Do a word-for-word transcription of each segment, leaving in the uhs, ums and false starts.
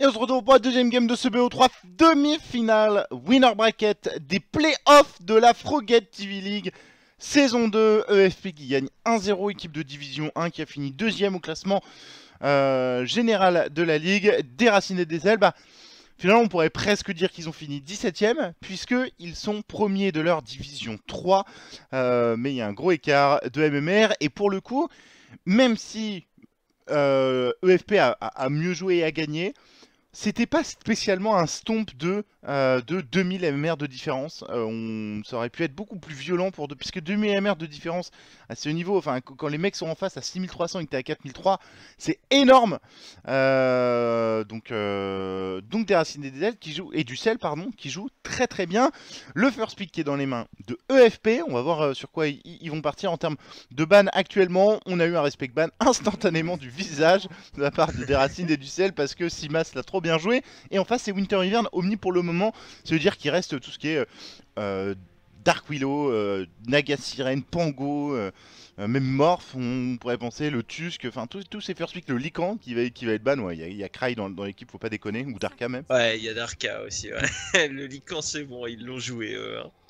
on se retrouve pour la deuxième game de ce B O trois, demi-finale winner bracket des playoffs de la Frogate T V League. Saison deux, E F P qui gagne un zéro, équipe de division un qui a fini deuxième au classement euh, général de la Ligue. Déraciné des ailes, bah, finalement on pourrait presque dire qu'ils ont fini dix-septième, puisqu'ils sont premiers de leur division trois. Euh, mais il y a un gros écart de M M R, et pour le coup, même si euh, E F P a, a, a mieux joué et a gagné, c'était pas spécialement un stomp de, euh, de deux mille M M R de différence. Euh, on, ça aurait pu être beaucoup plus violent pour deux, puisque deux mille M M R de différence à ce niveau, enfin quand les mecs sont en face à six mille trois cents et que t'es à quatre mille trois, c'est énorme. Euh, donc euh, donc Déraciné des ailes qui joue, et du sel pardon, qui joue très très bien. Le first pick qui est dans les mains de E F P, on va voir euh, sur quoi ils, ils vont partir en termes de ban actuellement. On a eu un respect ban instantanément du visage de la part de Déraciné et du sel, parce que Simas l'a trop bien joué. Et en face c'est Winter Ivern Omni pour le moment, ça veut dire qu'il reste tout ce qui est euh, Dark Willow, euh, Naga Sirène, Pango, euh, euh, même Morph, on pourrait penser le Tusk, enfin tous, tous ces first pick, le Lycan qui va, qui va être ban. Ouais, il y a, y a Cry dans, dans l'équipe, faut pas déconner, ou Darka même. Ouais, il y a Darka aussi, ouais. Le Lycan c'est bon, ils l'ont joué eux. Hein.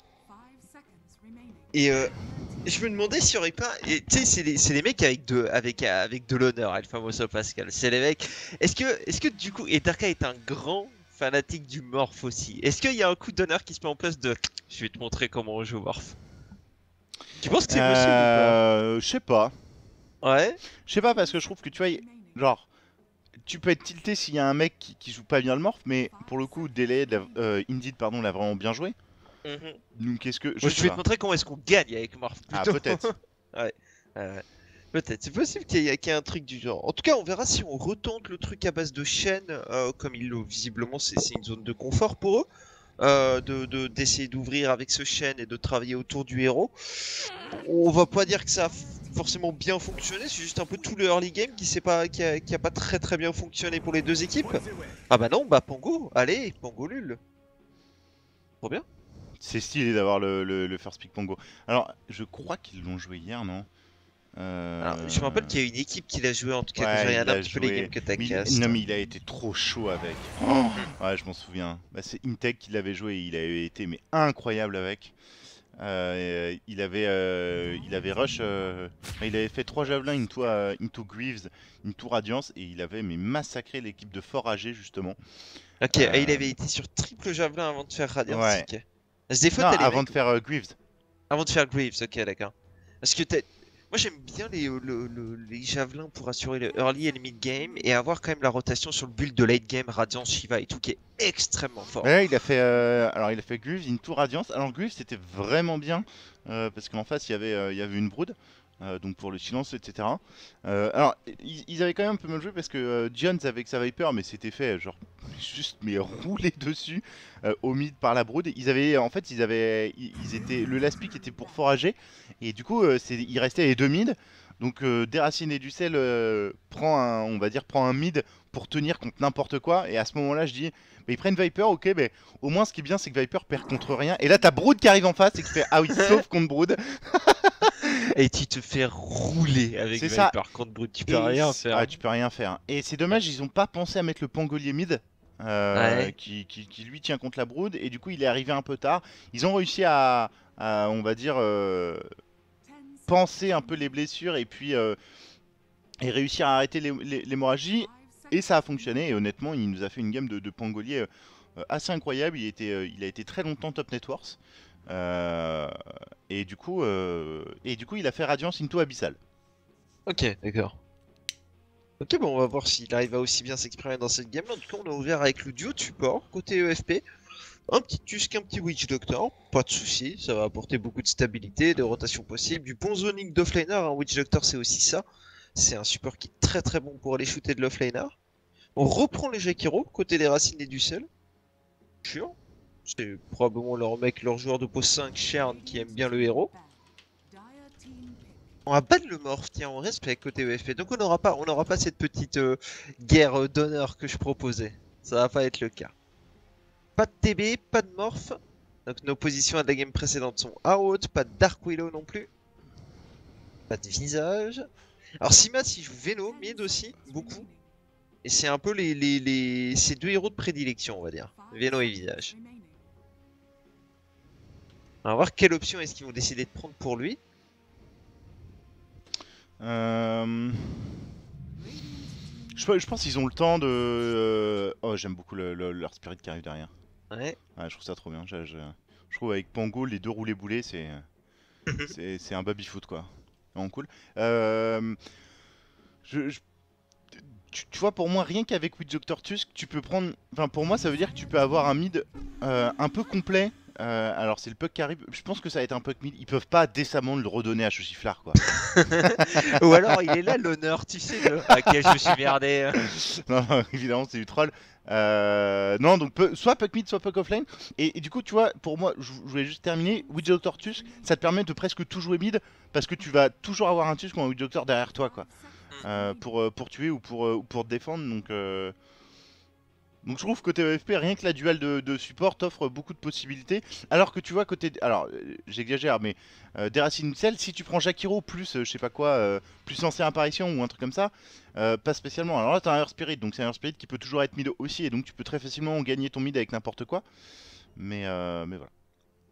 Et euh, je me demandais s'il y aurait pas, tu sais, c'est les, les mecs avec de, avec, avec de l'honneur, El Famoso Pascal, c'est les mecs, est-ce que, est-ce que du coup, et Darka est un grand fanatique du Morph aussi, est-ce qu'il y a un coup d'honneur qui se met en place de, je vais te montrer comment on joue Morph? Tu penses que c'est possible euh, ou pas? Je sais pas. Ouais. Je sais pas, parce que je trouve que tu vois, genre, tu peux être tilté s'il y a un mec qui, qui joue pas bien le Morph, mais pour le coup, Délai, euh, Indeed, pardon, l'a vraiment bien joué. Mm-hmm. Donc qu'est-ce que... Je, Moi, je vais te montrer comment est-ce qu'on gagne avec Morph. Ah, peut-être. Ouais. Euh, peut-être. C'est possible qu'il y, y, ait un truc du genre. En tout cas, on verra si on retente le truc à base de chaîne, euh, comme ils l'ont visiblement, c'est une zone de confort pour eux. Euh, de d'essayer de, d'ouvrir avec ce chêne et de travailler autour du héros. On va pas dire que ça a forcément bien fonctionné, c'est juste un peu tout le early game qui, sait pas, qui, a, qui a pas très très bien fonctionné pour les deux équipes. Ah bah non, bah Pango, allez, Pangolul. Trop bien. C'est stylé d'avoir le, le, le first pick Pango. Alors, je crois qu'ils l'ont joué hier, non? Euh... Alors, je me rappelle qu'il y a une équipe qui l'a joué, en tout cas, ouais, quand j'ai regardé un petit peu les games que t'as cast. Non, mais il a été trop chaud avec. Oh ouais, je m'en souviens. Bah, c'est Intech qui l'avait joué et il avait été mais incroyable avec. Euh, il avait euh, il avait rush, euh, il avait fait trois javelins into, uh, into Greaves, into Radiance, et il avait mais massacré l'équipe de Fort Âgé justement. Ok, euh... et il avait été sur triple javelin avant de faire Radiance. Ouais. Okay. Des fois, non, les avant mecs... de faire uh, Greaves. Avant de faire Greaves, ok, d'accord. Parce que t'es... Moi j'aime bien les, le, le, les javelins pour assurer le early et le mid game et avoir quand même la rotation sur le build de late game, Radiance, Shiva et tout qui est extrêmement fort. Ouais, il a fait, euh, alors il a fait Greaves into Radiance. Alors Greaves c'était vraiment bien euh, parce qu'en face il y avait, euh, il y avait une brood. Euh, donc pour le silence, et cetera. Euh, alors, ils, ils avaient quand même un peu mal joué parce que euh, Jones avec sa Viper, mais c'était fait genre juste mais rouler dessus euh, au mid par la brood. Ils avaient, en fait, ils avaient, ils, ils étaient, le last pick était pour forager et du coup, euh, il restait les deux mid. Donc euh, Déraciné du sel euh, prend un, on va dire, prend un mid pour tenir contre n'importe quoi. Et à ce moment-là, je dis, mais ils prennent Viper, ok, mais au moins ce qui est bien, c'est que Viper perd contre rien. Et là, t'as Brood qui arrive en face et qui fait, ah oui, sauf contre Brood. Et tu te fais rouler avec Viper ça. Contre Brood, tu peux et rien faire. Ah, tu peux rien faire. Et c'est dommage, ils ont pas pensé à mettre le Pangolier mid. Euh, ouais. qui, qui, qui lui tient contre la Brood. Et du coup, il est arrivé un peu tard. Ils ont réussi à, à on va dire, euh, penser un peu les blessures et puis euh, et réussir à arrêter l'hémorragie. Et ça a fonctionné. Et honnêtement, il nous a fait une game de, de Pangolier euh, assez incroyable. Il, était, euh, il a été très longtemps top networks. Euh, et du coup, euh, et du coup, il a fait Radiance into Abyssal. Ok, d'accord. Ok, bon, on va voir s'il arrive à aussi bien s'exprimer dans cette game. En tout cas, on a ouvert avec le duo de support côté E F P. Un petit Tusk, un petit Witch Doctor, pas de soucis, ça va apporter beaucoup de stabilité, de rotation possible, du bon zoning d'offlaner. Un Witch Doctor, c'est aussi ça. C'est un support qui est très très bon pour aller shooter de l'offlaner. On reprend les Jakiro côté des racines et du sel. Sûr. C'est probablement leur mec, leur joueur de poste cinq, Shern, qui aime bien le héros. On va ban le morph, tiens, on respecte côté E F P. Donc on n'aura pas, on n'aura pas cette petite euh, guerre d'honneur que je proposais. Ça va pas être le cas. Pas de T B, pas de morph. Donc nos positions à de la game précédente sont out. Pas de Dark Willow non plus. Pas de visage. Alors Simas il joue Vélo, mid aussi, beaucoup. Et c'est un peu les, les, les... ces deux héros de prédilection, on va dire. Vélo et Visage. On va voir quelle option est-ce qu'ils vont décider de prendre pour lui. Euh... Je, je pense qu'ils ont le temps de... euh, Oh, j'aime beaucoup le, le- leur spirit qui arrive derrière. Ouais. Ouais, je trouve ça trop bien. Je, je- je trouve avec Pango, les deux roulés boulés, c'est c'est c'est un baby-foot, quoi. Vraiment cool. Euh... Je, je- Tu, tu vois, pour moi, rien qu'avec Witch Doctor Tusk, tu peux prendre... Enfin, pour moi, ça veut dire que tu peux avoir un mid euh, un peu complet. Euh, alors, c'est le puck qui arrive. Je pense que ça va être un puck mid. Ils peuvent pas décemment le redonner à Chochiflard, quoi. Ou alors il est là l'honneur, tu sais, de... à quel je me suis merdé. Non, non, évidemment, c'est du troll. Euh, non, donc peu- soit puck mid, soit puck offlane. Et, et du coup, tu vois, pour moi, je je voulais juste terminer. Witch Doctor Tusk, ça te permet de presque tout jouer mid parce que tu vas toujours avoir un Tusk ou un Witch Doctor derrière toi, quoi. Euh, pour, euh, pour tuer ou pour, euh, ou pour te défendre. Donc, euh, donc je trouve que côté E F P, rien que la duel de, de support t'offre beaucoup de possibilités. Alors que tu vois, côté. Alors, euh, j'exagère, mais euh, Deracine Cell, si tu prends Jakiro plus, euh, je sais pas quoi, euh, plus ancien apparition ou un truc comme ça, euh, pas spécialement. Alors là, t'as un Air Spirit, donc c'est un Air Spirit qui peut toujours être mid aussi, et donc tu peux très facilement gagner ton mid avec n'importe quoi. Mais, euh, mais voilà.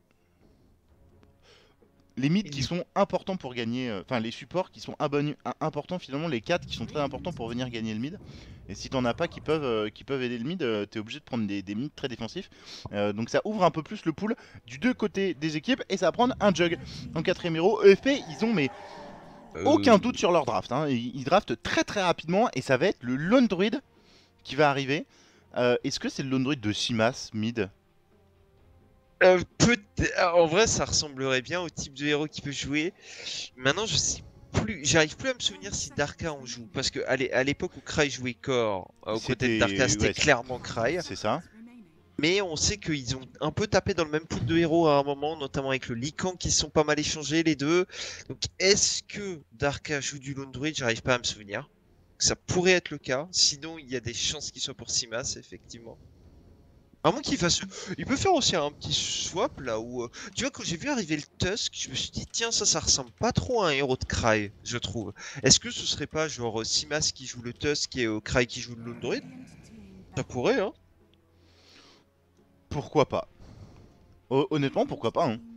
Les mids qui sont importants pour gagner, euh, enfin les supports qui sont abonnus- im- importants finalement, les quatre qui sont très importants pour venir gagner le mid. Et si t'en as pas qui peuvent, euh, qui peuvent aider le mid, euh, t'es obligé de prendre des, des mids très défensifs. Euh, donc ça ouvre un peu plus le pool du deux côtés des équipes et ça va prendre un jug. En quatrième héros, E F P, ils ont mais aucun doute sur leur draft. Hein. Ils, ils draftent très très rapidement et ça va être le Lone Druid qui va arriver. Euh, Est-ce que c'est le Lone Druid de Simas mid? Euh, peut En vrai, ça ressemblerait bien au type de héros qui peut jouer. Maintenant, je sais plus. J'arrive plus à me souvenir si Darka en joue. Parce que à l'é- à l'époque où Cry jouait Core, euh, aux côtés de Darka, c'était ouais, clairement Cry. c'est ça. Mais on sait qu'ils ont un peu tapé dans le même pool de héros à un moment, notamment avec le Lycan qui sont pas mal échangés les deux. Donc, est-ce que Darka joue du Lone Druid? J'arrive pas à me souvenir. Ça pourrait être le cas. Sinon, il y a des chances qu'il soit pour Simas, effectivement. À moins qu'il fasse. Il peut faire aussi un petit swap là où. euh, Tu vois, quand j'ai vu arriver le Tusk, je me suis dit, tiens, ça, ça ressemble pas trop à un héros de Cry, je trouve. Est-ce que ce serait pas genre euh, Simas qui joue le Tusk et euh, Cry qui joue le Lone Druid? Ça pourrait, hein. Pourquoi pas? Hon- Honnêtement, pourquoi pas, hein.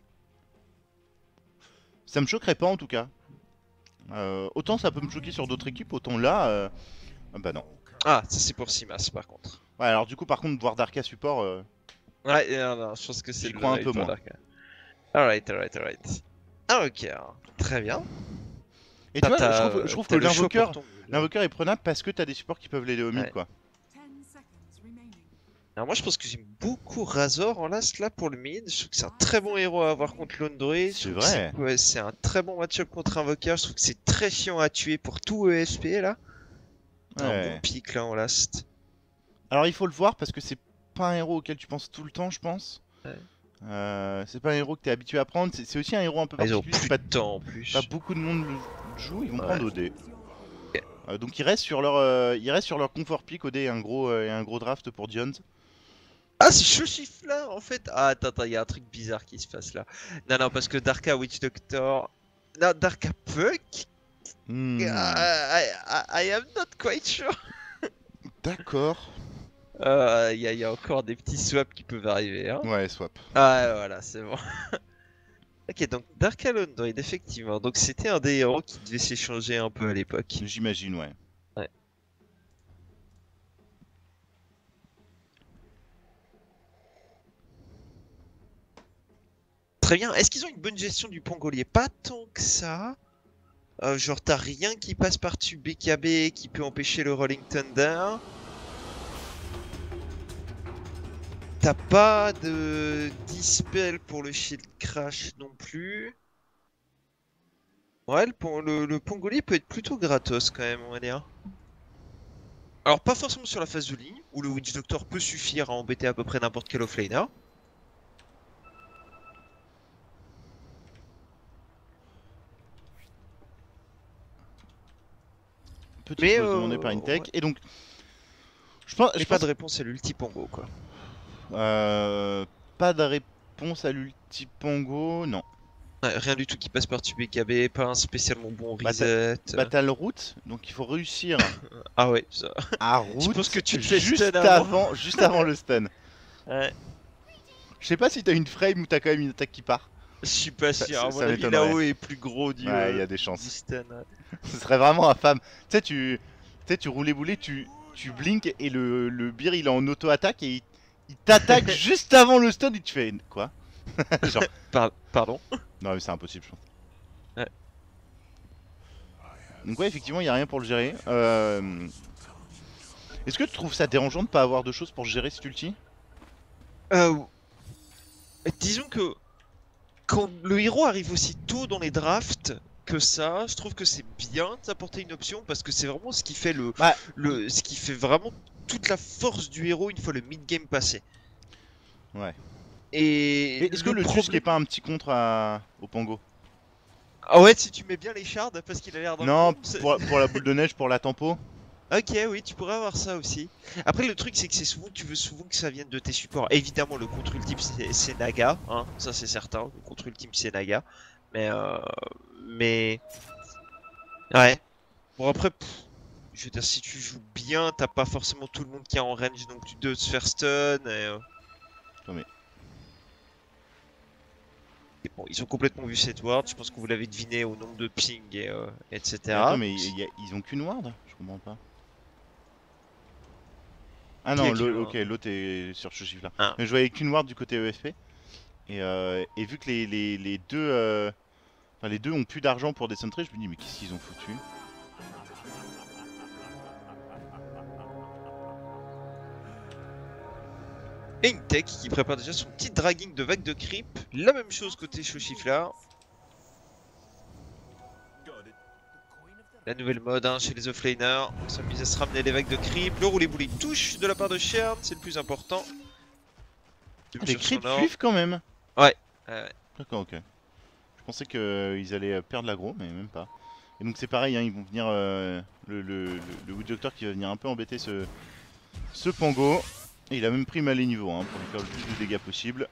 Ça me choquerait pas en tout cas. Euh, autant ça peut me choquer sur d'autres équipes, autant là, euh... ah bah non. Ah, ça c'est pour Simas par contre. Ouais, alors du coup, par contre, voir Darka support, euh, Ouais, non, non, je pense que c'est j'y le crois un right peu pour moins. Darka. Alright, alright, alright. Ah, ok, hein. Très bien. Et tu T'as- vois, je t'as- trouve, je trouve que t'as le choix pour l'invoqueur, ton mid. l'invoqueur est prenable parce que t'as des supports qui peuvent l'aider au mid, Ouais. quoi. Alors moi je pense que j'aime beaucoup Razor en last là pour le mid, je trouve que c'est un très bon héros à avoir contre Lone Druid. C'est vrai. Ouais, c'est un très bon match-up contre Invoker, je trouve que c'est très chiant à tuer pour tout E S P là. Un Ouais. bon pick là en last. Alors il faut le voir parce que c'est pas un héros auquel tu penses tout le temps, je pense. Ouais. Euh, c'est pas un héros que t'es habitué à prendre. C'est c'est aussi un héros un peu Ah, ils ont particulier. plus Pas, de temps en plus. pas beaucoup de monde le joue. Ils vont Ouais. prendre O D. Ok. Euh, donc ils restent sur leur, euh, ils restent sur leur confort pick O D et un gros, euh, et un gros draft pour Jones. Ah c'est Chochif là en fait. Ah attends, attends, il y a un truc bizarre qui se passe là. Non, non, parce que Darka Witch Doctor... Non, Darka Puck Hmm. I, I, I am not quite sure. D'accord. Euh, Il y, a- il y a encore des petits swaps qui peuvent arriver. Hein. Ouais, swap. Ah voilà, c'est bon. Ok, donc Dark Lone Druid, effectivement. Donc c'était un des héros qui devait s'échanger un peu à l'époque. J'imagine, ouais. Ouais. Très bien. Est-ce qu'ils ont une bonne gestion du pangolier? Pas tant que ça. Euh, genre t'as rien qui passe par-dessus B K B qui peut empêcher le Rolling Thunder. T'as pas de dispel pour le shield crash non plus. Ouais, le, pon- le, le pangolier peut être plutôt gratos quand même, on va dire. Alors pas forcément sur la phase de ligne, où le Witch Doctor peut suffire à embêter à peu près n'importe quel offlaner. Petite Mais, pause euh, demandée par Intech. ouais. Et donc, je pense, Mais je pas pense de réponse à l'ulti Pango quoi. euh, pas de réponse à l'ulti Pongo, non. Ouais, rien du tout qui passe par-dessus B K B, pas un spécialement bon Bah, reset. Bah t'as le route, donc il faut réussir Ah ouais, ça. à Je route pense que tu te fais juste stun avant. avant, juste avant le stun. Ouais. Je sais pas si t'as une frame ou t'as quand même une attaque qui part. Je suis pas Ça- sûr, ça- à mon ça avis m'étonnerait. là-haut est plus gros du, Ouais, il y euh, a des chances. du stun. Ouais. Ce serait vraiment infâme. Tu sais, tu, tu sais, tu roulais boulet, tu, tu blinks et le, le beer il est en auto-attaque et il, il t'attaque juste avant le stun et tu fais quoi? Genre, Par- Pardon. non mais c'est impossible je pense. Ouais. Donc ouais, effectivement, il y a rien pour le gérer. Euh... Est-ce que tu trouves ça dérangeant de pas avoir de choses pour gérer cet ulti? Euh, disons que quand le héros arrive aussi tôt dans les drafts que ça, je trouve que c'est bien d'apporter une option parce que c'est vraiment ce qui fait le, Bah, le, ce qui fait vraiment toute la force du héros une fois le mid-game passé. ouais. Et Et est-ce que le problème... Tusk est pas un petit contre à... au Pango? Ah ouais, si tu mets bien les shards parce qu'il a l'air d'un Non, con, c'est- pour, pour la boule de neige, pour la tempo. Ok, oui, tu pourrais avoir ça aussi. Après, le truc, c'est que c'est souvent, tu veux souvent que ça vienne de tes supports. Évidemment, le contre ultime, c'est c'est Naga, hein, ça c'est certain. Le contre ultime, c'est Naga. Mais, euh, mais, ouais. Bon après, pff, je veux dire, si tu joues bien, t'as pas forcément tout le monde qui est en range non plus de se faire stun. Et, euh, Non, mais... et bon, ils ont complètement vu cette ward. Je pense que vous l'avez deviné au nombre de ping et euh, et mais cetera. attends, mais y a- ils ont qu'une ward? Je comprends pas. Ah Qui a non, qu'une le- ward ok, l'autre est sur ce chiffre là. Ah. Mais je voyais qu'une ward du côté E F P. Et, euh, et vu que les, les, les deux euh, enfin, les deux ont plus d'argent pour des centrés, je me dis mais qu'est-ce qu'ils ont foutu? Et une tech qui prépare déjà son petit dragging de vague de creep. La même chose côté Shoshifla. La nouvelle mode hein, chez les offlaners. On s'amuse à se ramener les vagues de creep. Le roulé boulet touche de la part de Shern, c'est le plus important. Ah, les Sur son creeps or. suivent quand même. Ouais. ouais. D'accord, ok. Je pensais qu'ils allaient perdre l'aggro, mais même pas. Et donc c'est pareil, hein, ils vont venir euh, le, le, le, le Wood Doctor qui va venir un peu embêter ce, ce Pango. Et il a même pris mal les niveaux hein, pour lui faire le plus de dégâts possible.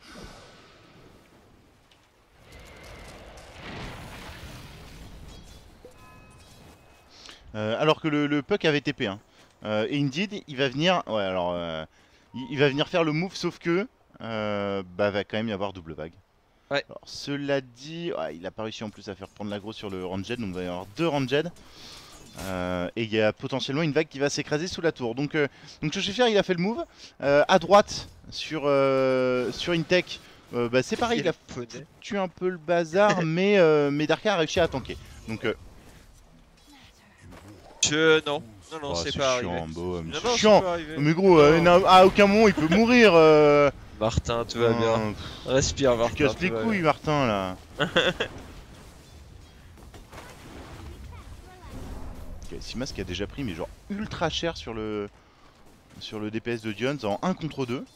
Euh, alors que le, le Puck avait T P. Hein. Euh, et Indeed, il va venir. Ouais, alors. Euh, il, il va venir faire le move, sauf que. Euh, bah, va quand même y avoir double vague. Ouais. Alors, cela dit, ouais, il a pas réussi en plus à faire prendre l'aggro sur le Ranged, donc il va y avoir deux Ranged. Euh, et il y a potentiellement une vague qui va s'écraser sous la tour. Donc, euh, donc Shoshifere, il a fait le move. Euh, à droite, sur, euh, sur Intech, euh, bah, c'est pareil, il a foutu un peu le bazar, mais, euh, mais Darka a réussi à tanker. Donc, euh... Je... non. Non, non, oh, c'est c'est pas chiant, arrivé. Bon, Non, c'est non, c'est chiant. pas arrivé. Mais gros, euh, Non. à aucun moment il peut mourir. Euh... Martin, tout va bien. Hum, Respire, Tu Martin. casses les tout va couilles, bien. Martin, là. Ok, Simas qui a déjà pris, mais genre ultra cher sur le sur le D P S de Dions en un contre deux.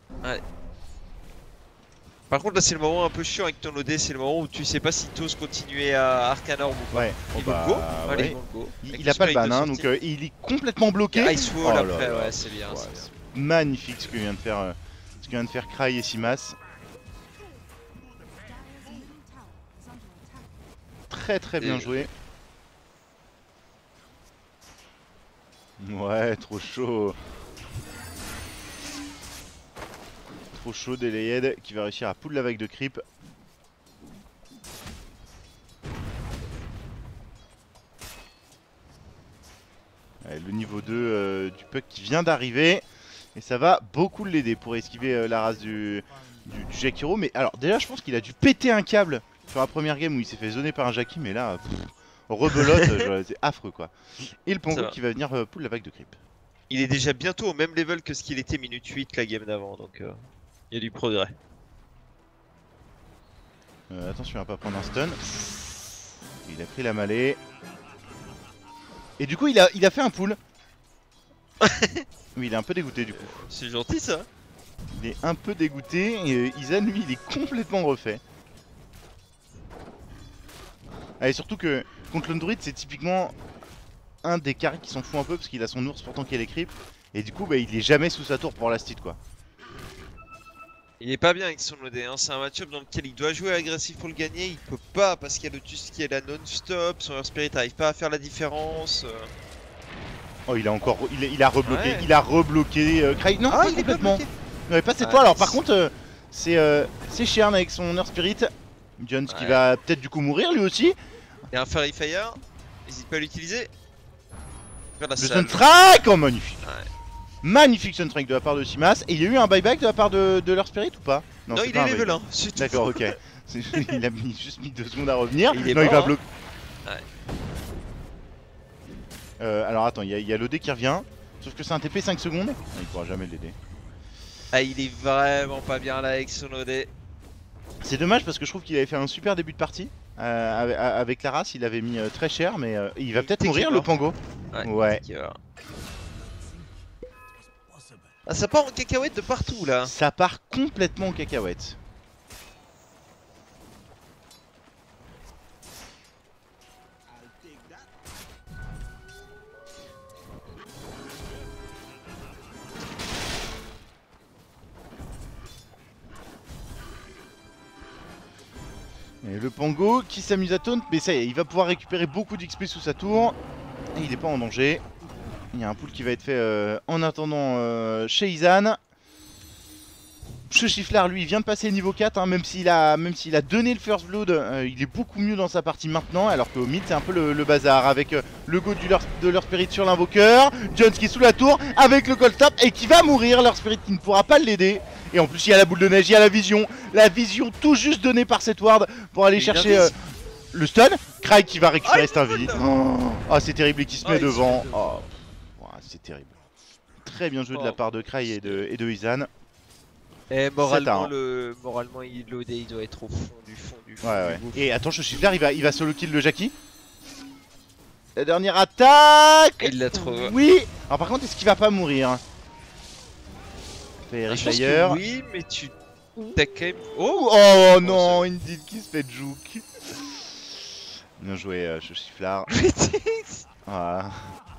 Par contre, là, c'est le moment un peu chiant avec ton O D. C'est le moment où tu sais pas si t'oses continuer à Arcanorm ou pas. Ouais, Ils oh vont bah, go. ouais. Allez, ils vont go. Il, Avec il le a pas le spike ban, de hein, donc sortie. euh, il est complètement bloqué. Ice Wall Oh là après, là. ouais, c'est bien. Ouais, c'est bien. c'est magnifique ce que vient de faire, euh, ce que vient de faire Cry et Simas. Très très bien Et- joué. Ouais, trop chaud. Trop chaud Delayed qui va réussir à pull la vague de creep. Ouais, le niveau deux euh, du Puck qui vient d'arriver. Et ça va beaucoup l'aider pour esquiver euh, la race du, du, du Jakiro. Mais alors déjà je pense qu'il a dû péter un câble sur la première game où il s'est fait zoner par un Jackie. Mais là, pff, rebelote, euh, c'est affreux quoi. Et le Pongo va. qui va venir euh, pull la vague de creep. Il est déjà bientôt au même level que ce qu'il était minute huit la game d'avant, donc euh, il y a du progrès. Euh, attention à pas prendre un stun. Il a pris la mêlée. Et du coup il a, il a fait un pull. Oui, il est un peu dégoûté du coup. C'est gentil ça. Il est un peu dégoûté et euh, Izan lui il est complètement refait. Ah, et surtout que contre l'Android c'est typiquement un des carrés qui s'en fout un peu parce qu'il a son ours pourtant qu'il est creep. Et du coup bah il est jamais sous sa tour pour la stit quoi. Il est pas bien avec son O D, hein. C'est un match-up dans lequel il doit jouer agressif pour le gagner. Il peut pas parce qu'il y a le Tusk qui est là non-stop. Son Earth Spirit arrive pas à faire la différence. euh. Oh, il a encore. Il, a- il a rebloqué. Ouais. Il a rebloqué euh, Kraï. Non, Ah, pas il est pas complètement. bloqué. Ouais, pas cette Ah, fois. Alors, nice. par contre, euh, c'est euh, c'est Shern avec son Earth Spirit. Jones qui Ouais. va peut-être du coup mourir lui aussi. Il y a un Fairy Fire. N'hésite pas à l'utiliser. Vers la Le salle. Sunstrike. Oh, magnifique. Ouais. Magnifique Sunstrike de la part de Simas. Et il y a eu un buyback de la part de, de leur Spirit ou pas? Non, c'est il pas est un level buyback. un. c'est tout. D'accord, ok. C'est- il a mis, juste mis deux secondes à revenir. Il est non, il mort, va hein. bloquer. Ouais. Euh, alors attends, il y a, il y a l'O D qui revient. Sauf que c'est un T P cinq secondes. Non, il pourra jamais l'aider. Ah, il est vraiment pas bien là avec son O D. C'est dommage parce que je trouve qu'il avait fait un super début de partie. Euh, avec, avec la race, il avait mis euh, très cher, mais euh, il va Il peut-être était mourir qu'il le mort. Pango. Ouais. Ouais. qui va. Ah, ça part en cacahuète de partout là. Ça part complètement en cacahuète. Et le Pango qui s'amuse à taunt, mais ça y est, il va pouvoir récupérer beaucoup d'X P sous sa tour. Et il n'est pas en danger. Il y a un pull qui va être fait euh, en attendant euh, chez Izan. Ce Chifflard lui vient de passer niveau quatre, hein, même s'il a, même s'il a donné le first blood, euh, il est beaucoup mieux dans sa partie maintenant, alors qu'au mid c'est un peu le, le bazar, avec euh, le go du leur, de leur spirit sur l'invoqueur, Jones qui est sous la tour, avec le cold tap, et qui va mourir, leur spirit qui ne pourra pas l'aider, et en plus il y a la boule de neige, il y a la vision, la vision tout juste donnée par cette ward, pour aller Et chercher il euh, le stun, Cry qui va récupérer Ah, cette invie, il oh, oh, c'est terrible, et qui se Ah, met il se met devant, devant. oh, ouais, c'est terrible. Très bien joué de Oh. la part de Cry et de, et de Izan. Et moralement, un. le... moralement il l'O D il doit être au fond du fond du fond. Ouais, du ouais. gouffre. Et attends, Chifflard, il va, il va solo kill le Jackie. La dernière attaque. Il l'a trop. Oui. Alors par contre, est-ce qu'il va pas mourir? Ah, je pense Fire. que oui, mais tu t'as quand même. Oh, Oh, oh non, Indeed qui se fait juke. Bien joué, euh, Chifflard. Voilà.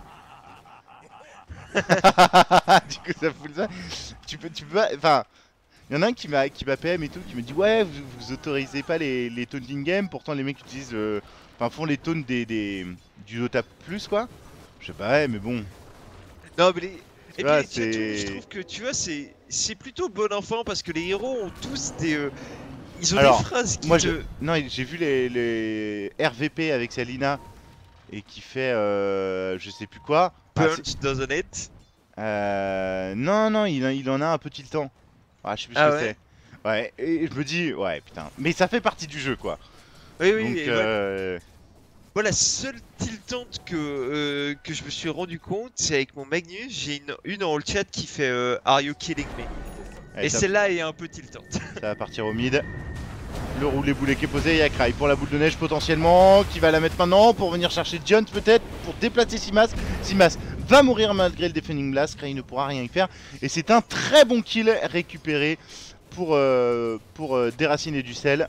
Du coup, ça fout ça. Tu peux, tu peux pas. Enfin, il y en a un qui m'a, qui m'a P M et tout, qui me dit ouais, vous, vous autorisez pas les, les taunting game. Pourtant, les mecs utilisent, euh, enfin, font les taunts des, des du Dota plus quoi. Je sais pas, ouais, mais bon. Non, mais les. Et vois, puis, tu vois, c'est- je trouve que tu vois, c'est c'est plutôt bon enfant parce que les héros ont tous des. euh, Ils ont Alors, des phrases qui Moi, te. je- non, j'ai vu les, les R V P avec Salina et qui fait, euh, je sais plus quoi. Ah, c'est- Punch doesn't it. Euh, non, non, il, en- il en a un petit temps. Ah, je sais plus ce Ah que ouais c'est. Ouais, et je me dis, ouais, putain. Mais ça fait partie du jeu, quoi. Oui, oui, Donc, et voilà. euh... Moi, la seule tiltante que, euh, que je me suis rendu compte, c'est avec mon Magnus, j'ai une, une en all chat qui fait euh, Are you killing me? allez, Et ça, celle-là est un peu tiltante. ça va partir au mid. Le roulé boulet qui est posé, il y a Cry pour la boule de neige potentiellement, qui va la mettre maintenant pour venir chercher Jones peut-être, pour déplacer Simas. Simas va mourir malgré le Defending Blast, Cry ne pourra rien y faire. Et c'est un très bon kill récupéré pour, euh, pour euh, déraciner du sel.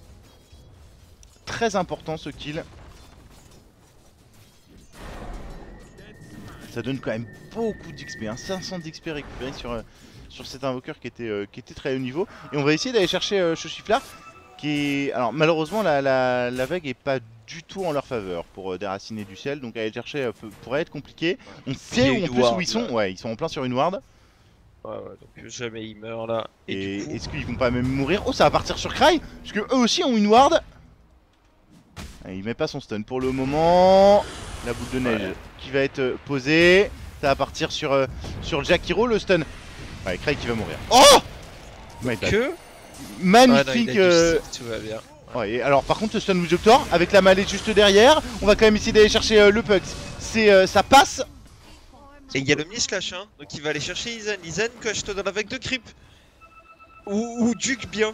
Très important ce kill. Ça donne quand même beaucoup d'X P, hein, cinq cents d'X P récupérés sur, euh, sur cet invoqueur qui était, euh, qui était très haut niveau. Et on va essayer d'aller chercher euh, Chochiflard, qui est... Alors malheureusement la, la, la vague est pas du tout en leur faveur pour euh, déraciner du ciel, donc aller le chercher euh, peut- pourrait être compliqué. On sait il y a où, une en plus ward, où ils sont, là. ouais, ils sont en plein sur une ward. Ouais, ouais, donc jamais il meurt là. Et, Et du coup, est-ce qu'ils vont pas même mourir? Oh, ça va partir sur Cry, parce que eux aussi ont une ward. Ah, il met pas son stun pour le moment. La boule de neige Ouais. qui va être euh, posée. Ça va partir sur, euh, sur Jack Hero, le stun. Ouais, Cry qui va mourir. Oh My bad. que. Magnifique. Ah, non, il a du euh, stick, tout va bien. Ouais, et alors par contre le stun Doctor avec la mallette juste derrière, on va quand même essayer d'aller chercher euh, le Pugs. C'est euh, ça passe. Et il y a le Mislash, hein, donc il va aller chercher Izan. Izan, coche-toi dans la vague de creep. Ou, ou Duke bien.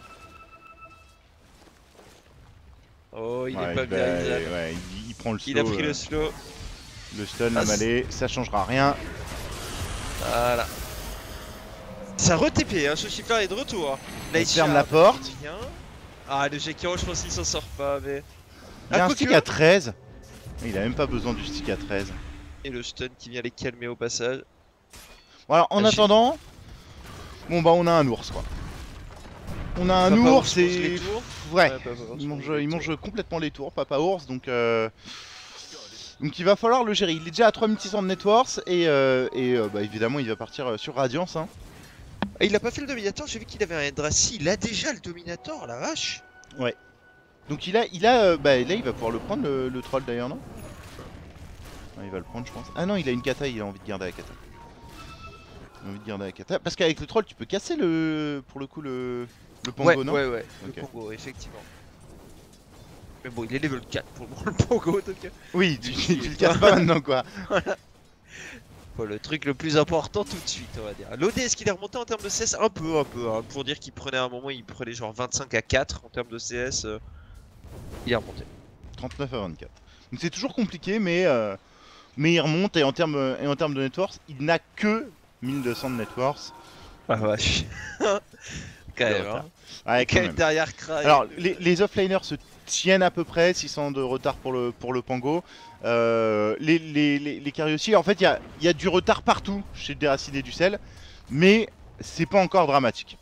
Oh, il Ouais, est pas bah, bien, Izan. ouais, il, il prend le slow. Il a pris euh, le slow. le stun, Ah, la mêlée, ça changera rien. Voilà. Ça re-T P, hein, Chochiflard est de retour. Là, Il ferme la porte. Bien. Ah, le Jackie je pense qu'il s'en sort pas, mais. Il a Ah, un quoique. stick à treize. Il a même pas besoin du stick à treize. Et le stun qui vient les calmer au passage. Voilà, en Ah, j'ai- attendant, bon bah on a un ours quoi. On a un Papa ours Ours mange et... les tours. Ouais, Ouais, Papa Ours il mange mange, les il tours. mange complètement les tours, Papa Ours, donc... Euh... Donc il va falloir le gérer. Il est déjà à trois mille six cents de net worth et, euh, et euh, bah, évidemment il va partir euh, sur Radiance. Hein. Et il a pas fait le Dominator, j'ai vu qu'il avait un Eldrazi. Il a déjà le Dominator, la vache. Ouais. Donc il a, il a, euh, bah là il va pouvoir le prendre le, le troll d'ailleurs, non? Ouais, il va le prendre, je pense. Ah non, il a une kata, il a envie de garder la kata. Il a envie de garder la kata. Parce qu'avec le troll, tu peux casser le, pour le coup le, le Pongo, ouais, non? ouais, ouais, Ok. le Pongo, effectivement. Mais bon, il est level quatre pour le, le Pongo, donc. Oui, tu, tu, tu le casses pas maintenant quoi. Voilà. Bon, le truc le plus important tout de suite, on va dire. L'O D, est-ce qu'il est remonté en termes de C S? Un peu, un peu. Hein. Pour dire qu'il prenait à un moment, il prenait genre vingt-cinq à quatre en termes de C S. Euh, il est remonté. trente-neuf à vingt-quatre. Donc c'est toujours compliqué, mais, euh, mais il remonte et en termes, et en termes de net worth, il n'a que mille deux cents de net worth. Ah vache. Quand même, hein. Ouais, quand même. Derrière Cry. Alors, les, les offliners se tiennent à peu près, six cents de retard pour le, pour le Pango. Euh, les, les, les, les carry aussi, en fait, il y a, y a du retard partout chez Déraciné du sel, mais c'est pas encore dramatique.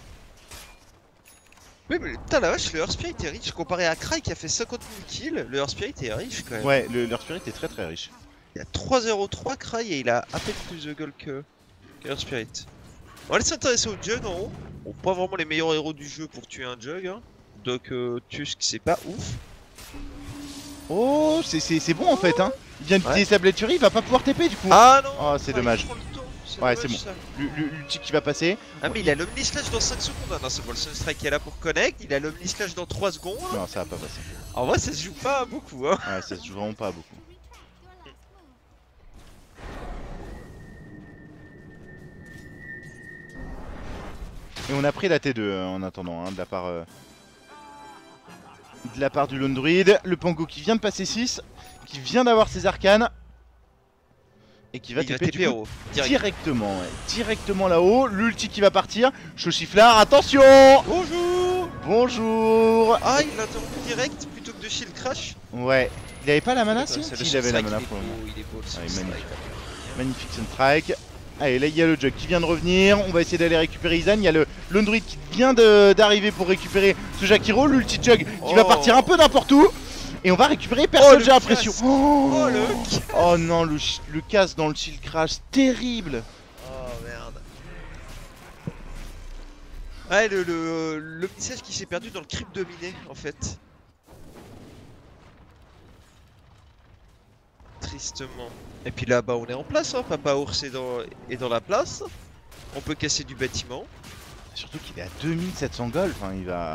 Oui, mais putain, la vache, le Earth Spirit est riche. Comparé à Cry qui a fait cinquante mille kills, le Earth Spirit est riche quand même. Ouais, le, leur spirit est très très riche. Il a trois zéro trois Cry et il a à peine plus de gold que, que Earth Spirit. On va aller s'intéresser au Jug en haut. Bon, pas vraiment les meilleurs héros du jeu pour tuer un Jug. Hein. Donc, euh, Tusk, c'est pas ouf. Oh, c'est bon en fait, hein. Il vient d'utiliser Ouais. sa blessure, il va pas pouvoir T P du coup. Ah non. Oh, c'est Cry, dommage. il prend le tour, Ouais, dommage, c'est bon. ça. L'ulti qui va passer. Ah, mais il a l'Omni Slash dans cinq secondes. Ah non, c'est bon, le Sunstrike est là pour connect. Il a l'Omni Slash dans trois secondes. Non, ça va pas passer. En vrai, ça se joue pas beaucoup. Hein. Ouais, ça se joue vraiment pas beaucoup. Et on a pris la T deux euh, en attendant, hein, de la part euh, de la part du Lone Druid. Le Pango qui vient de passer six, qui vient d'avoir ses arcanes. Et qui va Il va T P T P du coup, héros. Direct. directement, ouais, directement là-haut. L'ulti qui va partir. Chauchiflard, attention! Bonjour. Bonjour! Ah, il l'a interrompu direct plutôt que de shield crash. Ouais, il avait pas la mana si? C'est Si, le il avait la Sunstrike, mana il est pour le beau, moment. il est beau, le Ah, il est Sunstrike. magnifique. Magnifique Sunstrike. Allez, là il y a le Jug qui vient de revenir. On va essayer d'aller récupérer Izan. Il y a le Lone Druid qui vient d'arriver pour récupérer ce Jakiro. L'ulti Jug qui va Oh. partir un peu n'importe où. Et on va récupérer personne, le j'ai l'impression. casse. Oh, Oh, le oh non, le, ch- le casse dans le shield crash, terrible. Oh merde. Ouais, le, le, le message qui s'est perdu dans le crypt dominé en fait. Tristement. Et puis là-bas on est en place, hein. Papa Ours est dans, est dans la place. On peut casser du bâtiment. Surtout qu'il est à deux mille sept cents gold. Enfin, il va.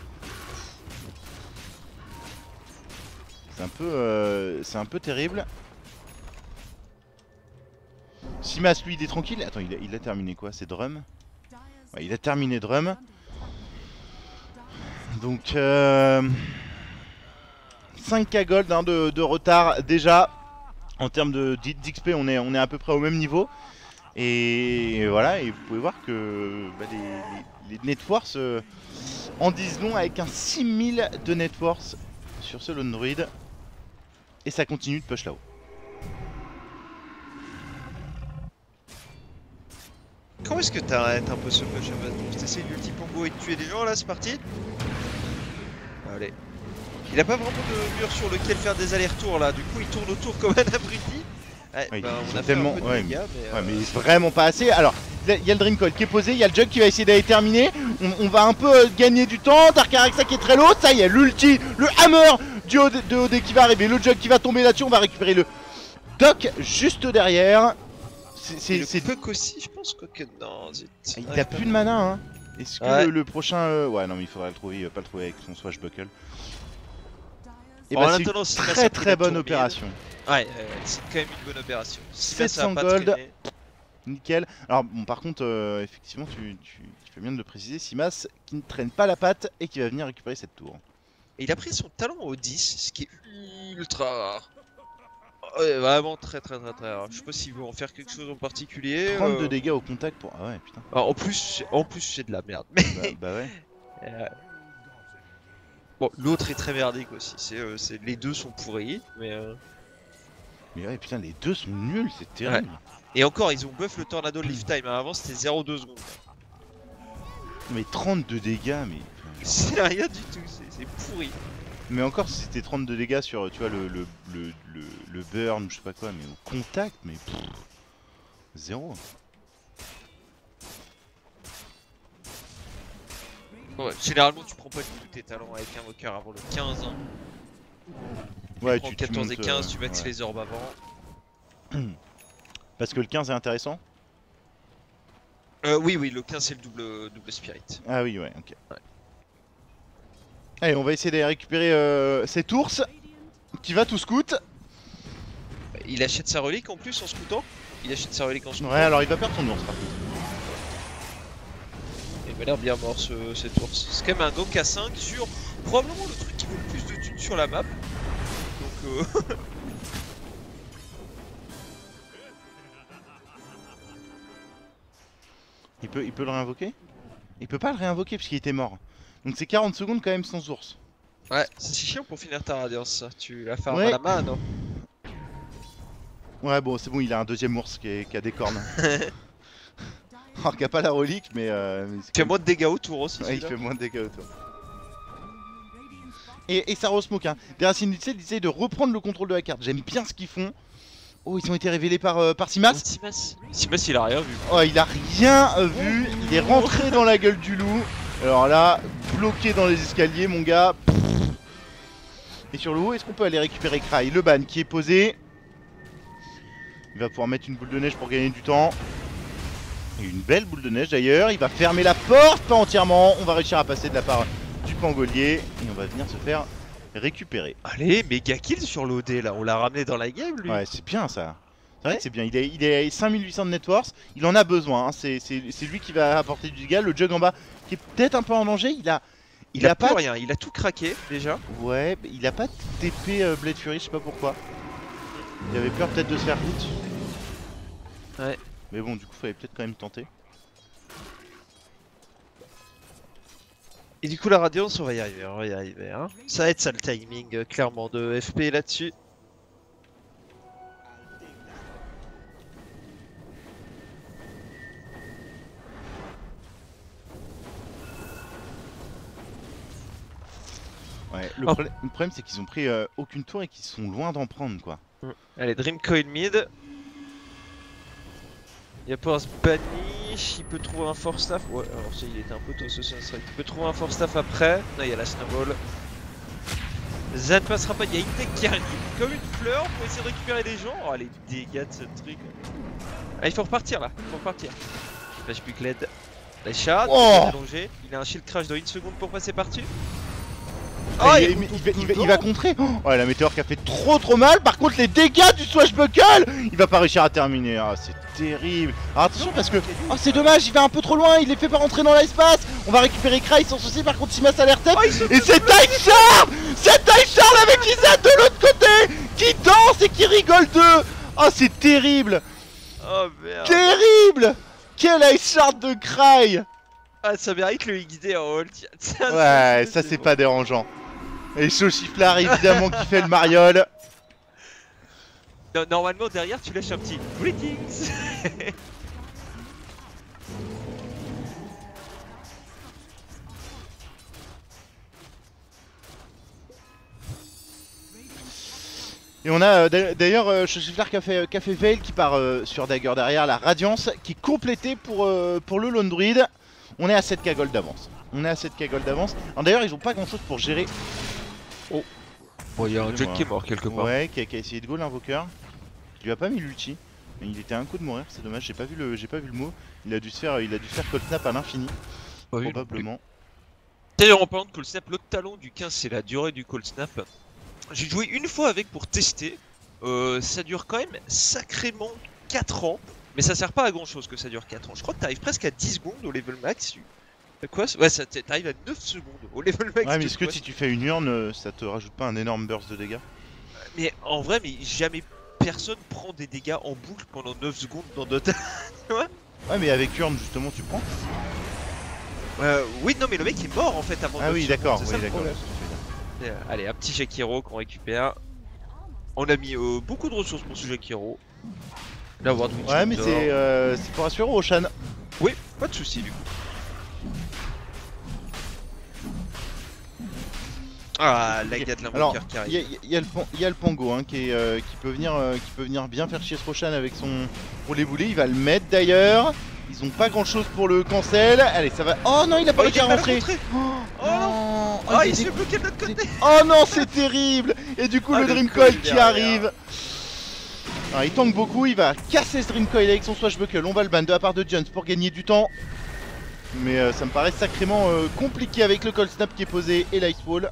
C'est un peu, euh, c'est un peu terrible. Simas, lui, il est tranquille. Attends, il a, il a terminé quoi? C'est Drum? Ouais, il a terminé Drum. Donc, euh, cinq K gold hein, de, de retard déjà. En termes de d'X P, on est, on est à peu près au même niveau. Et voilà, et vous pouvez voir que bah, les, les, les net worth euh, en disent long avec un six mille de net worth sur ce Lone Druid. Et ça continue de push là-haut. Comment est-ce que t'arrêtes un peu ce push? T'essayes l'ulti Pongo et de tuer des gens là, c'est parti. Allez. Il a pas vraiment de mur sur lequel faire des allers-retours là, du coup il tourne autour comme un abruti. Ouais, Ouais, bah, ils on sont a fait tellement- un peu de ouais, dégâts, mais, Ouais, euh, mais vraiment pas assez. Alors, il y a le Dream Coil qui est posé, il y a le Jug qui va essayer d'aller terminer. On, on va un peu euh, gagner du temps. Dark Araxa qui est très low. Ça y est, l'ulti, le hammer du O D, de O D qui va arriver. Le Jug qui va tomber là-dessus. On va récupérer le Doc juste derrière. C'est- et C'est le c'est- Puck aussi, je pense quoi que non, zut. Il Ouais, a plus de mana, hein. Est-ce que Ouais. le, le prochain. euh, Ouais, non, mais il faudrait le trouver. Il va pas le trouver avec son Swashbuckle. Et En bah, c'est attendant, une Simas a très pris très la bonne tourmelle. opération. Ouais, euh, c'est quand même une bonne opération. Simas, ça a sept cents pas gold. traîné. Nickel. Alors bon, par contre, euh, effectivement, tu, tu, tu fais bien de le préciser, Simas qui ne traîne pas la patte et qui va venir récupérer cette tour. Et il a pris son talent au dix, ce qui est ultra rare. Ouais, vraiment très très très très rare. Je sais pas s'il veut en faire quelque chose en particulier. trente-deux euh, dégâts au contact pour... Ah ouais, putain. ah, en plus, c'est- en plus c'est de la merde. Mais Bah, bah ouais. euh, bon, l'autre est très merdique aussi. C'est, euh, c'est- les deux sont pourris, mais. euh, Mais ouais, putain, les deux sont nuls, c'est terrible. Et encore, ils ont buff le tornado de lift time. Avant, c'était zéro virgule deux secondes. Mais trente-deux dégâts, mais... C'est rien du tout, c'est pourri. Mais encore si c'était trente-deux dégâts sur, tu vois, le, le, le, le, le burn ou je sais pas quoi, mais au contact, mais... Pff, zéro. Ouais, généralement tu prends pas tous tes talents avec un Invoker avant le quinze. Hein. Ouais, tu prends tu, quatorze tu et montes, quinze, euh, tu maxes ouais. les orbes avant. Parce que le quinze est intéressant. Euh, oui, oui, le quinze c'est le double, double spirit. Ah oui, ouais, ok. Ouais. Allez, on va essayer d'aller récupérer euh, cet ours qui va tout scout. Il achète sa relique en plus en scoutant. Il achète sa relique en scoutant. Ouais, alors il va perdre son ours par contre. Il m'a l'air bien mort ce, cet ours. C'est quand même un Go K cinq sur probablement le truc qui vaut le plus de thunes sur la map. Donc euh... il, peut, il peut le réinvoquer? Il peut pas le réinvoquer parce qu'il était mort. Donc c'est quarante secondes quand même sans ours. Ouais, c'est chiant pour finir ta radiance ça. Tu la farmes Ouais. à la main, non? Ouais, bon, c'est bon, il a un deuxième ours qui, est, qui a des cornes. Alors qu'il a pas la relique, mais... Euh, mais Il fait moins de dégâts autour aussi. ouais, il fait moins de dégâts autour. Et, et ça re-smoke, hein. Deracine Lucet disait de reprendre le contrôle de la carte. J'aime bien ce qu'ils font. Oh, ils ont été révélés par, euh, par Simas. Simas. Simas, il a rien vu. Oh, il a rien euh, vu. Il est rentré dans la gueule du loup. Alors là, bloqué dans les escaliers, mon gars. Et sur le haut, est-ce qu'on peut aller récupérer Cry? Le ban qui est posé. Il va pouvoir mettre une boule de neige pour gagner du temps. Et une belle boule de neige d'ailleurs. Il va fermer la porte, pas entièrement. On va réussir à passer de la part du pangolier. Et on va venir se faire récupérer. Allez, méga kill sur l'O D là. On l'a ramené dans la game lui. Ouais, c'est bien ça. C'est vrai que c'est bien. Il est, il est cinq mille huit cents de net worth. Il en a besoin. Hein. C'est lui qui va apporter du dégât. Le jug en bas qui est peut-être un peu en danger. Il a... Il, il a, a pas rien, il a tout craqué déjà. Ouais, il a pas de T P euh, Blade Fury, je sais pas pourquoi. Il avait peur peut-être de se faire hit. Ouais. Mais bon, du coup, fallait peut-être quand même tenter. Et du coup, la Radiance, on va y arriver, on va y arriver. Hein. Ça va être ça le timing, euh, clairement, de F P là-dessus. Ouais, le, oh. pro le problème c'est qu'ils ont pris euh, aucune tour et qu'ils sont loin d'en prendre quoi. Mm. Allez, Dream Coil mid. Il y a Force Banish, il peut trouver un Force Staff. Ouais, alors ça, il était un peu tôt ce Sunstrike. Il peut trouver un Force Staff après. Là, il y a la Snowball. Ça ne passera pas, il y a une tech qui arrive comme une fleur pour essayer de récupérer les gens. Oh, les dégâts de ce truc. Ah, il faut repartir là, il faut repartir. Flash plus que l'aide. La shard, oh il, il a un shield crash dans une seconde pour passer par-dessus. Oh, il, il, il, il, va, il, va, il va contrer. Oh, la météore qui a fait trop trop mal. Par contre les dégâts du Swashbuckle, il va pas réussir à terminer. Ah, c'est terrible. Alors attention parce que... Oh, c'est dommage, il va un peu trop loin. Il les fait pas rentrer dans l'espace. On va récupérer Cry sans souci. Par contre Simas a l'air tête. Oh, et c'est Dive Shard. C'est Dive Shard avec Izat de l'autre côté qui danse et qui rigole d'eux. Oh, c'est terrible. Oh merde. Terrible. Quel Ice Shard de Cry. Ah, ça mérite le X D en ult. Ouais, ça c'est pas dérangeant. Et Chauchiflard évidemment qui fait le mariole. No, normalement derrière tu lâches un petit Greetings. Et on a euh, d'ailleurs euh, Chauchiflard qui a fait, qui a fait Veil qui part euh, sur Dagger derrière, la Radiance qui est complétée pour, euh, pour le Lone Druid. On est à sept K gold d'avance. On est à sept K gold d'avance. D'ailleurs ils ont pas grand chose pour gérer. Oh. Bon, il y a un Jug qui est mort quelque part. Ouais, qui a, qui a essayé de go l'invoqueur. Il lui a pas mis l'ulti. Mais il était à un coup de mourir, c'est dommage, j'ai pas vu le j'ai pas vu le mot. Il a dû se faire il a dû se faire cold snap à l'infini. Probablement. D'ailleurs en parlant de cold snap, l'autre talon du quinze c'est la durée du cold snap. J'ai joué une fois avec pour tester. Euh, ça dure quand même sacrément quatre ans. Mais ça sert pas à grand chose que ça dure quatre ans. Je crois que t'arrives presque à dix secondes au level max. Quoi? Ouais, ça t'arrives à neuf secondes au level max. Ouais, mais est-ce que si tu fais une urne, ça te rajoute pas un énorme burst de dégâts? Mais en vrai, mais jamais personne prend des dégâts en boucle pendant neuf secondes dans Dota. Ouais. Ouais, mais avec urne, justement, tu prends. Euh, oui, non, mais le mec est mort en fait avant. Ah oui, d'accord, oui, d'accord. Euh, allez, un petit Jakiro qu'on récupère. On a mis euh, beaucoup de ressources pour ce Jakiro. Là, ouais, mais c'est euh, pour assurer Oshan. Oui, pas de soucis du coup. Ah, la compliqué. gars de Alors, l'invoqueur qui il y, arrive. a- y a le pan- y a le Pango hein, qui, est, euh, qui, peut venir, euh, qui peut venir bien faire chier Srochan avec son roulé boulet. Il va le mettre d'ailleurs. Ils ont pas grand chose pour le cancel. Allez, ça va. Oh non, il a pas Oh, il réussi à est mal rentrer. rentré. Oh, Oh non. non. Ah, il il est se fait dé- bloquer de l'autre côté. Oh non, c'est terrible. Et du coup, Ah, le le Dream coil Coil qui derrière. arrive. Alors, il tank beaucoup. Il va casser ce Dream Coil avec son Swashbuckle. On va le ban de la part de Jones pour gagner du temps. Mais euh, ça me paraît sacrément euh, compliqué avec le Cold Snap qui est posé et l'Ice Wall.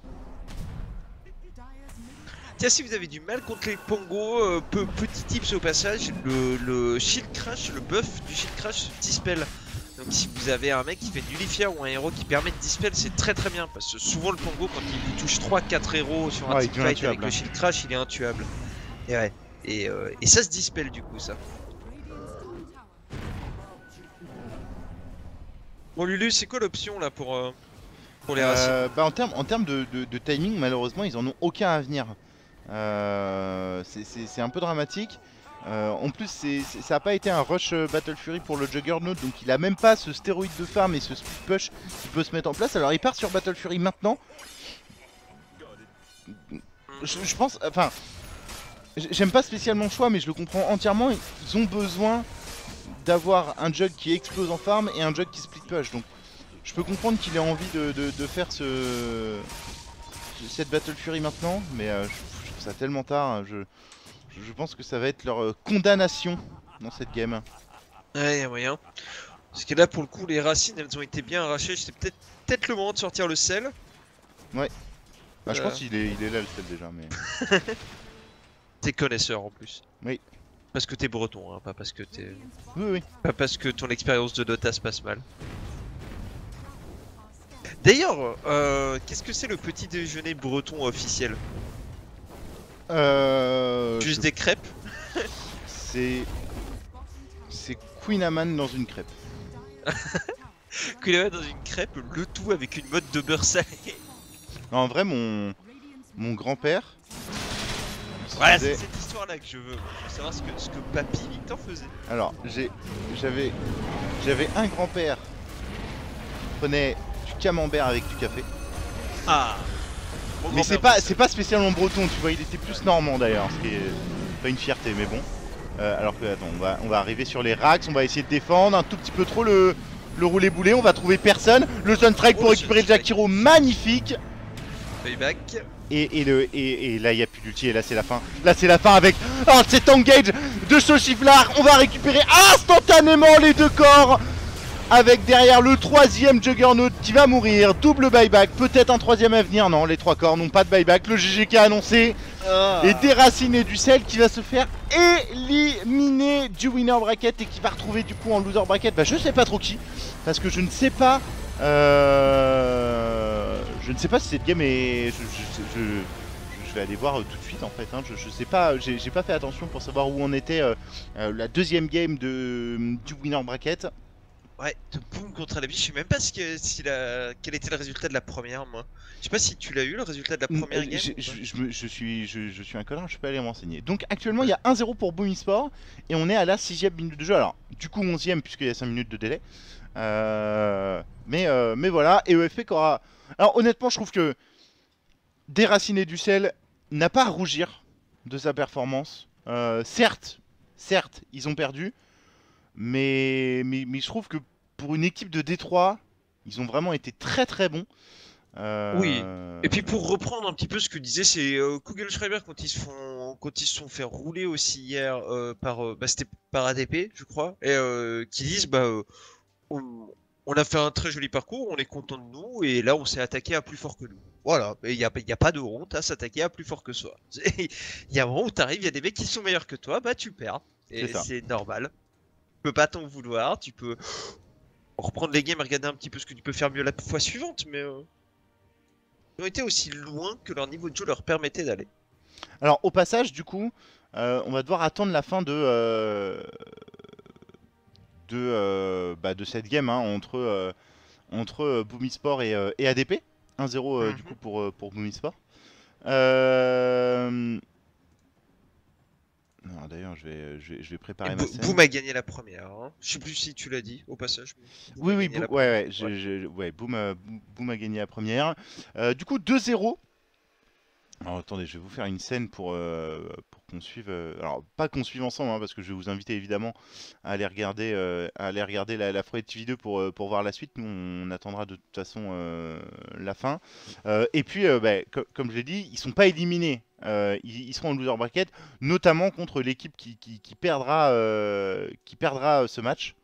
Tiens, si vous avez du mal contre les Pongos, euh, peu, petit tips au passage, le, le Shield Crash, le buff du Shield Crash dispel. Donc si vous avez un mec qui fait Nullifier ou un héros qui permet de dispel, c'est très très bien. Parce que souvent le Pongo, quand il vous touche trois quatre héros sur un Ouais, il teamfight devient avec intuable. le Shield Crash, il est intuable. Et ouais. Et, euh, et ça se dispel du coup ça. Bon Lulu, c'est quoi l'option là pour, euh, pour les racines? Euh, bah en termes en termes de, de- de timing, malheureusement, ils en ont aucun à venir. Euh, c'est- c'est c'est un peu dramatique. Euh, en plus, c'est- c'est- ça n'a pas été un rush euh, Battle Fury pour le Juggernaut, donc il a même pas ce stéroïde de farm et ce split push qui peut se mettre en place. Alors il part sur Battle Fury maintenant. Je, je pense, enfin, j- j'aime pas spécialement le choix, mais je le comprends entièrement. Ils ont besoin d'avoir un jug qui explose en farm et un jug qui split push. Donc je peux comprendre qu'il ait envie de, de- de faire ce cette Battle Fury maintenant, mais euh, je, je trouve ça tellement tard. hein, Je, je pense que ça va être leur euh, condamnation dans cette game. Ouais, y'a moyen. Parce que là, pour le coup, les racines, elles ont été bien arrachées. C'est peut-être peut-être le moment de sortir le sel. Bah, je Euh. pense qu'il est, il est là le sel déjà, mais T'es connaisseur en plus. Oui. Parce que t'es breton, hein, pas parce que t'es. oui, oui. Pas parce que ton expérience de Dota se passe mal. D'ailleurs, euh, qu'est-ce que c'est le petit déjeuner breton officiel? Euh, Juste je- des crêpes? C'est c'est Queen Amman dans une crêpe. Que là, dans une crêpe, le tout avec une mode de beurre salé. Non, en vrai, mon mon grand-père. Voilà, faisait- c'est cette histoire-là que je veux. Je veux savoir ce que, ce que Papy Victor faisait. Alors, j'ai j'avais j'avais un grand-père qui prenait du camembert avec du café. Ah! Mon Mais c'est grand-père pas faisait c'est pas spécialement breton, tu vois, il était plus normand d'ailleurs, ce qui est pas une fierté, mais bon. Euh, alors que attends, on va on va arriver sur les racks, on va essayer de défendre un tout petit peu trop le le roulé boulet, on va trouver personne. Le Sun Strike Oh, pour le récupérer Sunstrike. Jack Hero, magnifique. ça. Payback. Et, et, le, et, et là il n'y a plus d'ulti et là c'est la fin. Là c'est la fin avec oh, cet engage de Sochiflar. On va récupérer instantanément les deux corps. Avec derrière le troisième Juggernaut qui va mourir. Double buyback, peut-être un troisième à venir. Non, les trois corps n'ont pas de buyback. Le G G K a annoncé. Ah. Et déraciné du sel qui va se faire éliminer du winner bracket et qui va retrouver du coup en loser bracket. Bah je sais pas trop qui. Parce que je ne sais pas. Euh... Je ne sais pas si cette game est. Je, je, je, je vais aller voir euh, tout de suite en fait. hein. Je, je sais pas. J'ai j'ai pas fait attention pour savoir où on était euh, euh, la deuxième game de, du winner bracket. Ouais, de boom contre la vie. Je sais même pas ce que, si la... quel était le résultat de la première, moi. Je sais pas si tu l'as eu, le résultat de la première game. Je, ou pas je- je me- je suis, je, je suis un connard, je peux aller me renseigner. Donc actuellement il y a un zéro pour Boom Esport et on est à la sixième minute de jeu. Alors du coup onzième puisqu'il y a cinq minutes de délai. Euh, mais, euh, mais voilà, et E F P qui aura... Alors honnêtement je trouve que Déraciné du sel n'a pas à rougir de sa performance. Euh, certes, certes ils ont perdu, mais, mais, mais je trouve que pour une équipe de Détroit, ils ont vraiment été très très bons. Euh, Oui. Et puis pour reprendre un petit peu ce que disait, c'est euh, Kugelschreiber quand ils se font, quand ils se sont fait rouler aussi hier euh, par, euh, bah, c'était par A D P, je crois, et euh, qui disent bah euh, on, on a fait un très joli parcours, on est content de nous, et là on s'est attaqué à plus fort que nous. Voilà, il n'y a, y a pas de honte à s'attaquer à plus fort que soi. Il y a un moment où t'arrives, il y a des mecs qui sont meilleurs que toi, bah tu perds. Et C'est ça. c'est normal. Tu peux pas t'en vouloir, tu peux reprendre les games et regarder un petit peu ce que tu peux faire mieux la fois suivante, mais euh, ils ont été aussi loin que leur niveau de jeu leur permettait d'aller. Alors au passage du coup, euh, on va devoir attendre la fin de euh, de, euh, bah, de cette game hein, entre euh, entre euh, Boom Esport et, euh, et A D P. un zéro euh, du Mhm. coup pour, euh, pour Boom Esport. Euh, Non, d'ailleurs, je vais, je, vais, je vais préparer Et ma Bo- scène. Boom a gagné la première. Hein. Je sais plus si tu l'as dit au passage. mais Boom Oui, a oui, gagné Bo- la ouais, première. ouais, je, je- ouais, Boom, a- Boom a gagné la première. Euh, du coup, deux zéro. Alors attendez, je vais vous faire une scène pour, euh, pour qu'on suive. euh, alors pas qu'on suive ensemble, hein, parce que je vais vous inviter évidemment à aller regarder, euh, à aller regarder la, la Froid T V deux pour, euh, pour voir la suite. Nous, on attendra de toute façon euh, la fin. Euh, et puis, euh, bah, co- comme je l'ai dit, ils sont pas éliminés. Euh, ils, ils seront en loser bracket, notamment contre l'équipe qui, qui, qui perdra, euh, qui perdra euh, ce match.